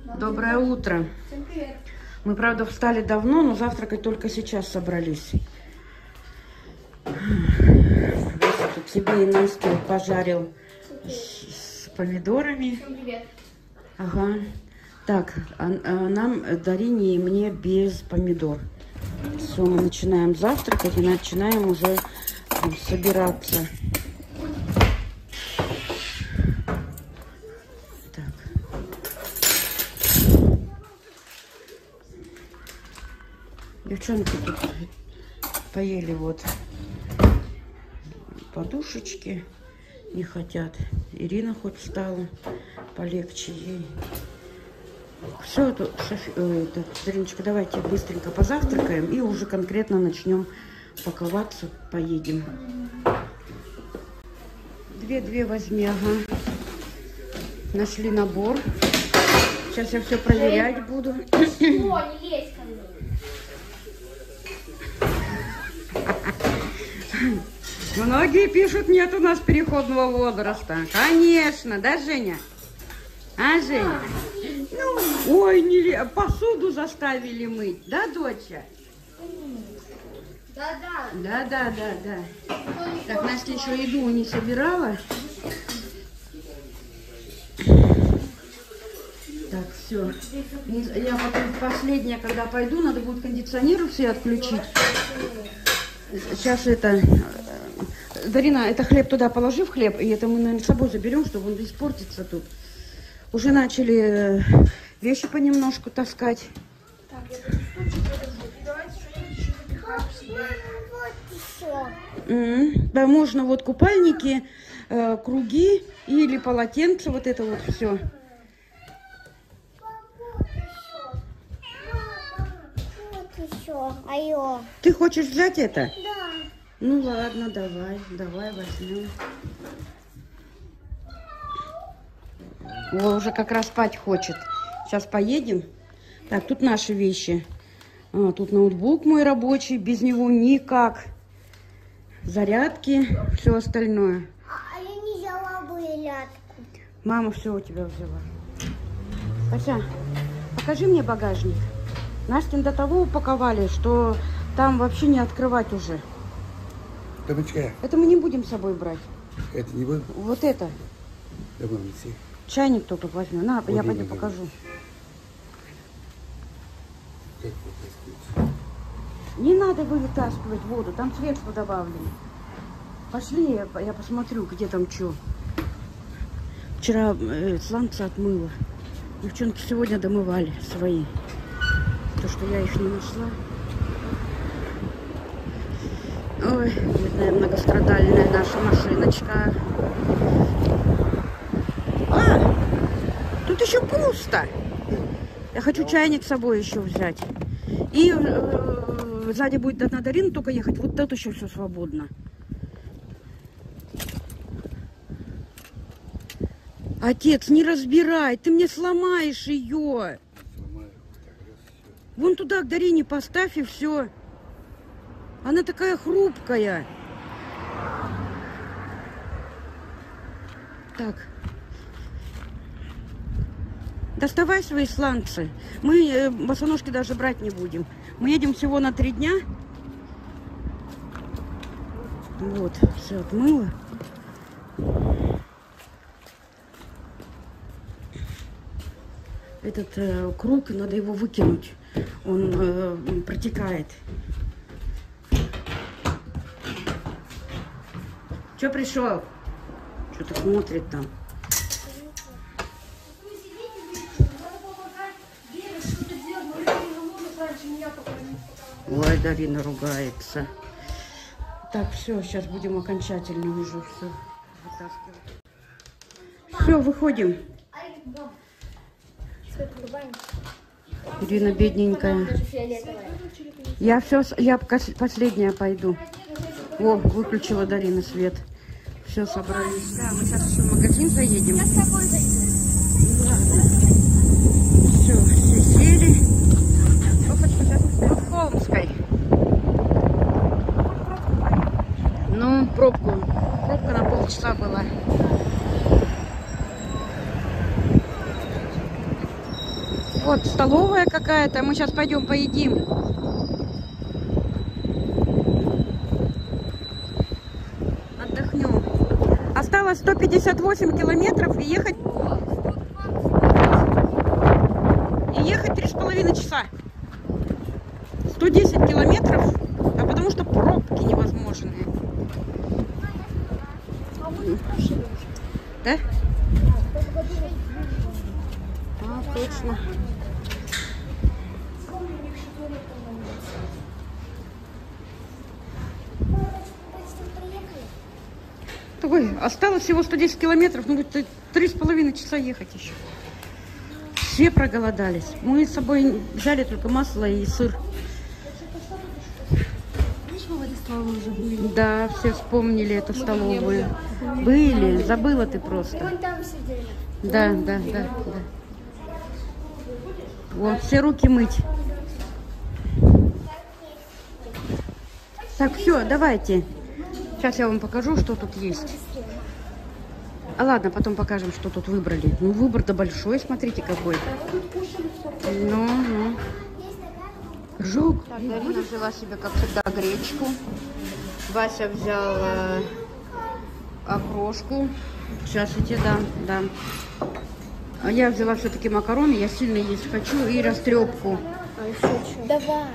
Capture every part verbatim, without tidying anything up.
Доброе утро. Всем привет. Мы, правда, встали давно, но завтракать только сейчас собрались. Тут себе и Настя пожарил с, с помидорами. Всем привет. Ага. Так, а, а нам, Дарине и мне, без помидор. Все, мы начинаем завтракать и начинаем уже там собираться. Девчонки тут поели вот подушечки, не хотят. Ирина хоть встала, полегче ей. Все, это, Софи... это, Зариночка, давайте быстренько позавтракаем и уже конкретно начнем паковаться, поедем. Две-две возьми, ага. Нашли набор. Сейчас я все проверять буду. О, не лезь ко мне. Многие пишут, нет у нас переходного возраста. Конечно, да, Женя? А, Женя? Ну, ой, не... посуду заставили мыть, да, доча? Да-да. Да, да, да, да. Так, Настя еще еду не собирала. Так, все. Я потом последнее, когда пойду, надо будет кондиционер все отключить. Сейчас это... Дарина, это хлеб туда положи, в хлеб, и это мы, наверное, с собой заберем, чтобы он испортится тут. Уже начали вещи понемножку таскать. Так, я тут стульчик подержу. И давайте что-нибудь еще запихаем к себе. Mm-hmm. Да, можно вот купальники, э, круги или полотенца, вот это вот все. Алло. Ты хочешь взять это? Да. Ну ладно, давай, давай возьмем. О, уже как раз спать хочет. Сейчас поедем. Так, тут наши вещи. А, тут ноутбук мой рабочий, без него никак. Зарядки, все остальное. А я не взяла зарядку. Мама все у тебя взяла. Пася, покажи мне багажник. Настин до того упаковали, что там вообще не открывать уже. Дамочка, Это мы не будем с собой брать. это не будем? Вот это. Давай, неси. Чайник только возьмем. На, Вот я именно, пойду да. покажу. Как вытаскивать? Не надо вытаскивать воду, там средства добавлены. Пошли, я, я посмотрю, где там что. Вчера э, сланцы отмыла. Девчонки сегодня домывали свои. То, что я их не нашла. Ой, бедная многострадальная наша машиночка. А, тут еще пусто. Я хочу чайник с собой еще взять. И э, сзади будет на Дарину только ехать. Вот тут еще все свободно. Отец, не разбирай, ты мне сломаешь ее. Сломаю. Так, раз, все. Вон туда к Дарине поставь и все. Она такая хрупкая. Так. Доставай свои сланцы. Мы э, босоножки даже брать не будем. Мы едем всего на три дня. Вот, все отмыла. Этот э, круг, надо его выкинуть. Он э, протекает. Че пришел? Что-то смотрит там. Ой, Дарина ругается. Так, все, сейчас будем окончательно уже все вытаскивать. Все, выходим. Ирина бедненькая. Я все, я последняя пойду. О, выключила Дарина свет. Все, собрались. Да, мы сейчас еще в магазин заедем. Я с тобой зайду. Ладно. Все, все сели. В Холмской. Ну, пробку. Пробка на полчаса была. Вот столовая какая-то. Мы сейчас пойдем поедим. Отдохнем. Осталось сто пятьдесят восемь километров и ехать... И ехать три с половиной часа. сто десять километров, а потому что пробки невозможные. Да? А, точно. Ой, осталось всего сто десять километров, ну будет три с половиной часа ехать еще. Все проголодались. Мы с собой взяли только масло и сыр. Да, все вспомнили эту столовую. Были, забыла ты просто. Да, да, да, да. Вот, все руки мыть. Так, все, давайте. Сейчас я вам покажу, что тут есть. А ладно, потом покажем, что тут выбрали. Ну, выбор-то большой, смотрите какой. Ну, ну. Жук. Так, Дарина взяла себе, как всегда, гречку. Вася взял э, окрошку. Сейчас я тебе дам, дам. А я взяла все-таки макароны. Я сильно есть хочу. И растрепку. Давай.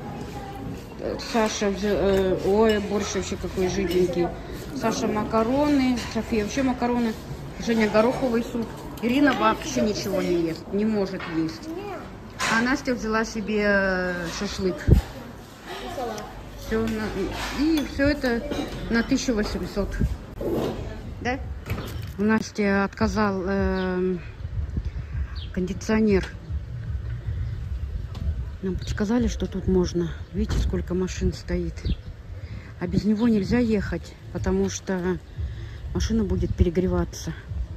Саша взял... Э, ой, борщ вообще какой жиденький. Саша макароны. София вообще макароны. Женя гороховый суп. Ирина вообще ничего не ест. Не может есть. А Настя взяла себе шашлык. Все на... И все это на тысячу восемьсот. Да? У Насти отказал э, кондиционер. Нам подсказали, что тут можно. Видите, сколько машин стоит. А без него нельзя ехать, потому что машина будет перегреваться.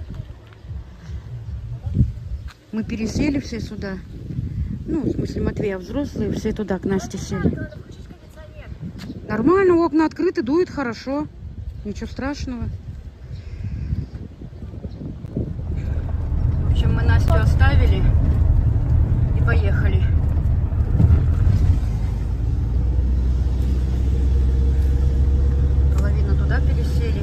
Мы пересели все сюда. Ну, в смысле, Матвея взрослые, все туда к Насте сели. Нормально, окна открыты, дует хорошо. Ничего страшного. В общем, мы Настю оставили и поехали. Половину туда пересели.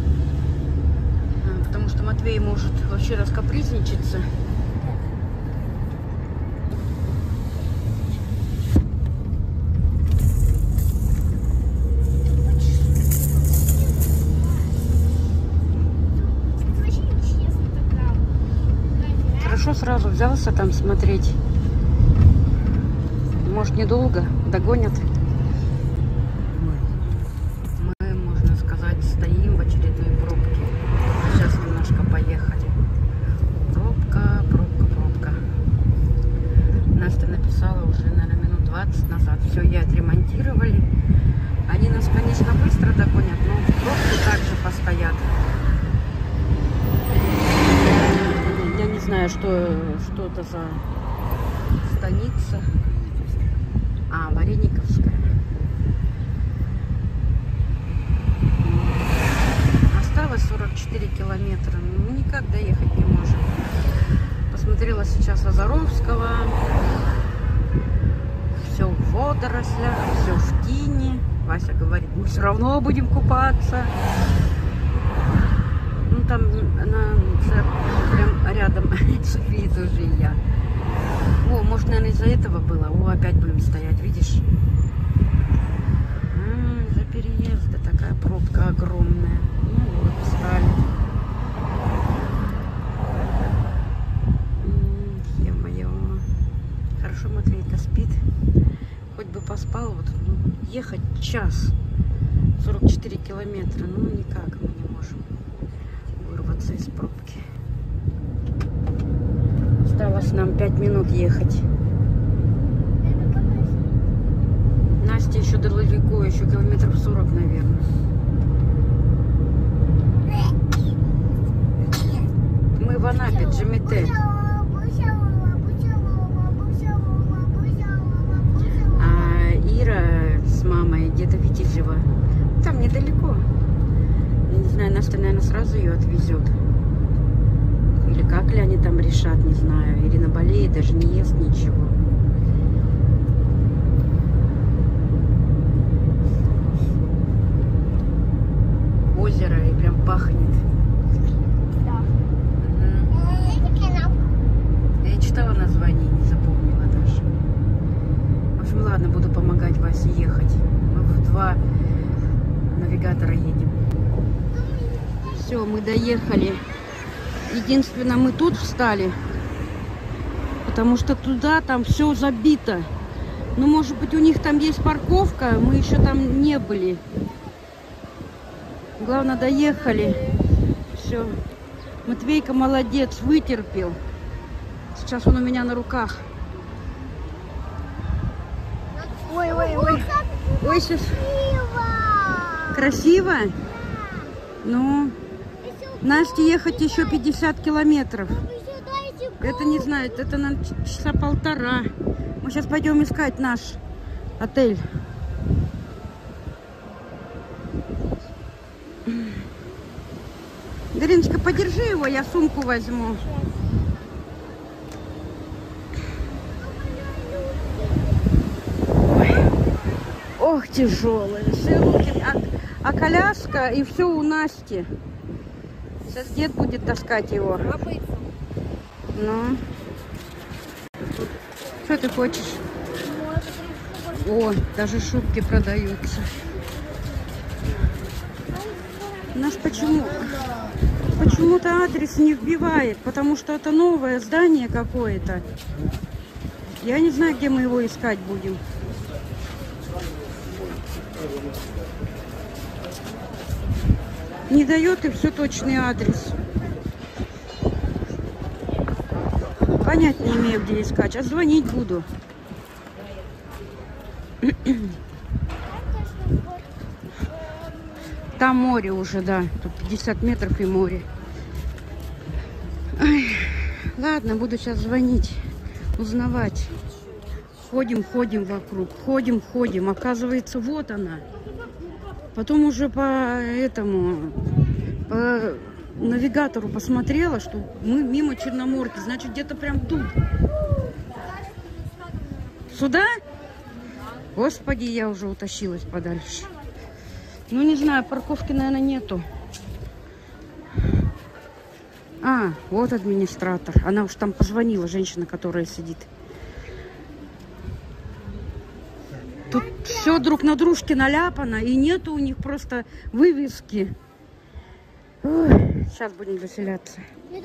Потому что Матвей может вообще раскапризничаться. Сразу взялся там смотреть. Может, недолго догонят. Мы, можно сказать, стоим в очередной пробке. Сейчас немножко поехали. Пробка, пробка, пробка. Настя написала уже, наверное, минут двадцать назад. Все, я отремонтировали. Они нас, конечно, быстро догонят, но в пробке также постоят. Я не знаю, что, что это за станица. А, Варениковская. Осталось сорок четыре километра. Ну, никак доехать не можем. Посмотрела сейчас Озаровского. Все в водорослях, все в тине. Вася говорит, мы все равно будем купаться. Ну, там на, прям рядом София тоже и я. О, может, наверное, из-за этого было. О, опять будем стоять, видишь? А, из-за переезда такая пробка огромная. Ну вот, встали. Е-мое. Хорошо, Матвейка спит. Хоть бы поспал. Вот, ну, ехать час. сорок четыре километра. Ну, никак мы не можем вырваться из пробки. Осталось нам пять минут ехать. Настя еще далеко, еще километров сорок, наверное. Мы в Анапе, Джимите. А Ира с мамой где-то Витязева. Там недалеко. Я не знаю, Настя, наверное, сразу ее отвезет. Или Или как ли они там решат, не знаю. Ирина болеет, даже не ест ничего. Озеро и прям пахнет. Да. Мгм. Я читала название, не запомнила даже. В общем, ладно, буду помогать Васе ехать. Мы в два навигатора едем. Все, мы доехали. Единственное, мы тут встали, потому что туда там все забито. Ну, может быть, у них там есть парковка, мы еще там не были. Главное, доехали. Все. Матвейка молодец, вытерпел. Сейчас он у меня на руках. Ой, ой, ой. Ой, сейчас. Красиво? Ну, Насте ехать еще пятьдесят километров. Это не знаю, это на часа полтора. Мы сейчас пойдем искать наш отель. Дариночка, подержи его, я сумку возьму. Ой. Ох, тяжелые. Все руки. А, а коляска и все у Насти. Сейчас дед будет таскать его. Ну. Что ты хочешь? О, даже шубки продаются. Наш почему? Почему-то адрес не вбивает, потому что это новое здание какое-то. Я не знаю, где мы его искать будем. Не дает и все точный адрес. Понять не имею, где искать. А звонить буду. Там море уже, да. Тут пятьдесят метров и море. Ой, ладно, буду сейчас звонить, узнавать. Ходим, ходим вокруг. Ходим, ходим. Оказывается, вот она. Потом уже по этому, по навигатору посмотрела, что мы мимо Черноморки. Значит, где-то прям тут. Сюда? Господи, я уже утащилась подальше. Ну, не знаю, парковки, наверное, нету. А, вот администратор. Она уж там позвонила, женщина, которая сидит. Тут все друг на дружке наляпано, и нету у них просто вывески. Ой, сейчас будем заселяться.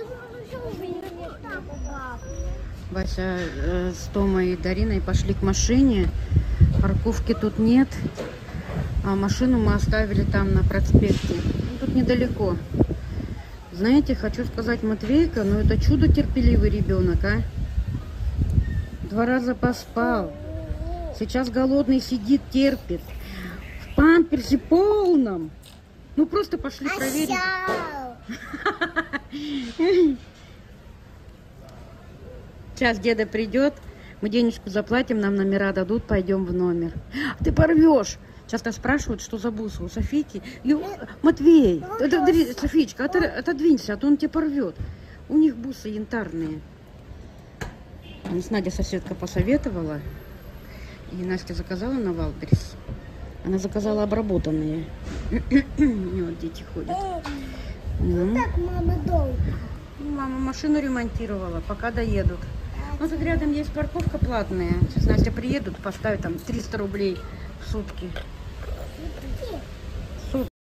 Вася э, с Томой и Дариной пошли к машине. Парковки тут нет. А машину мы оставили там на проспекте. Ну, тут недалеко. Знаете, хочу сказать, Матвейка, ну это чудо терпеливый ребенок, а? Два раза поспал. Сейчас голодный сидит, терпит. В памперсе полном. Ну просто пошли проверить. Сейчас деда придет. Мы денежку заплатим, нам номера дадут, пойдем в номер. Ты порвешь. Часто спрашивают, что за бусы у Софийки. И, Матвей, это, Софичка, отодвинься, а то он тебя порвет. У них бусы янтарные. С Надя соседка посоветовала. И Настя заказала на Валберес. Она заказала обработанные. Вот дети ходят. Ну. Так мама долго. Мама машину ремонтировала, пока доедут. Ну, тут рядом есть парковка платная. Сейчас Настя приедут, поставят там триста рублей в сутки.